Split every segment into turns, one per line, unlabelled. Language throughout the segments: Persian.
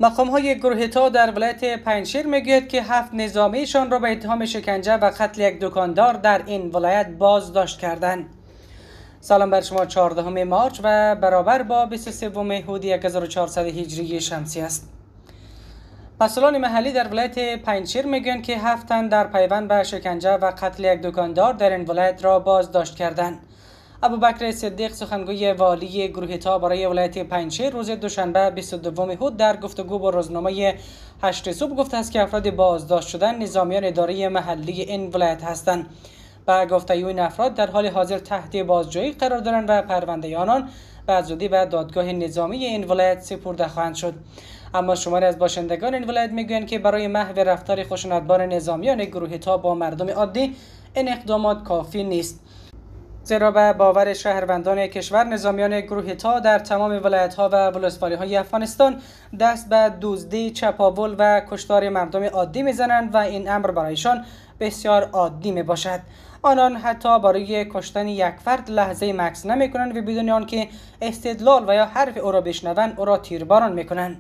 مقام‌های گروه تا در ولایت پنجشیر میگوید که 7 نظامیشان را به اتهام شکنجه و قتل یک دکاندار در این ولایت بازداشت کردند. سلام بر شما. 14 مارچ و برابر با 23 مهر 1400 هجری شمسی است. مسئولان محلی در ولایت پنجشیر میگویند که 7 تن در پیوند به شکنجه و قتل یک دکاندار در این ولایت را بازداشت کردند. ابوبکر صدیق سخنگوی والی گروه تا برای ولایت پنجشیر روز دوشنبه 22 مهر در گفتگو با روزنامه 8 صبح گفته است که افراد بازداشت شدن نظامیان اداره محلی این ولایت هستند. با گفته این افراد در حال حاضر تحت بازجویی قرار دارند و پرونده آنان به زودی به دادگاه نظامی این ولایت سپرده خواهند شد. اما شماری از باشندگان این ولایت میگویند که برای محو رفتار خشونتبار نظامیان گروه تا با مردم عادی این اقدامات کافی نیست، زیرا به باور شهروندان کشور نظامیان گروه تا در تمام ولایت‌ها و ولسوالی‌های افغانستان دست به دزدی، چپاول و کشتار مردم عادی میزنند و این امر برایشان بسیار عادی میباشد. آنان حتی برای کشتن یک فرد لحظه مکث نمی‌کنند و بدون آنکه استدلال و یا حرف او را بشنوند او را تیرباران می‌کنند.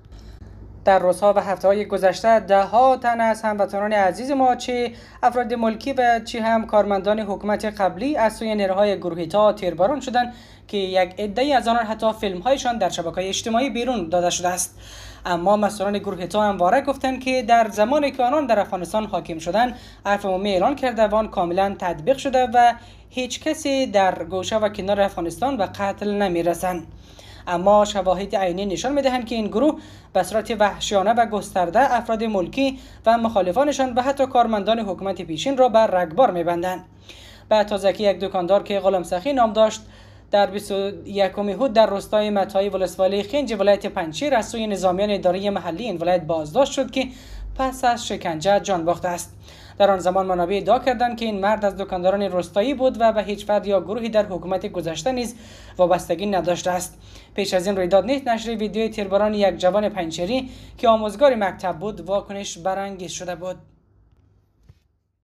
در روزها و هفته‌های گذشته ده‌ها تن از هموطنان عزیز ما چه افراد ملکی و چه هم کارمندان حکومت قبلی از سوی نیروهای گروه تا تیرباران شدند که یک عده‌ای از آنان حتی فیلم‌هایشان در شبکه‌های اجتماعی بیرون داده شده است. اما مسئولان گروه تا همواره گفتند که در زمانی که آنان در افغانستان حاکم شدند عفو عمومی اعلان کرده و آن کاملا تطبیق شده و هیچ کسی در گوشه و کنار افغانستان به قتل نمی‌رسند. اما شواهد عینی نشان می‌دهند که این گروه به صورت وحشیانه و گسترده افراد ملکی و مخالفانشان و حتی کارمندان حکومت پیشین را بر رگبار می‌بندند. به تازگی یک دکاندار که غلام سخی نام داشت در 21 مهر در روستای متای ولسوالی خنج ولایت پنجشیر از سوی نظامیان اداره محلی این ولایت بازداشت شد که پس از شکنجه جان باخته است. در آن زمان منابع ادعا کردند که این مرد از دکانداران روستایی بود و به هیچ فرد یا گروهی در حکومت گذشته نیز وابستگی نداشته است. پیش از این رویداد نیز نشر ویدیوی تیرباران یک جوان پنجشیری که آموزگار مکتب بود واکنش برانگیز شده بود.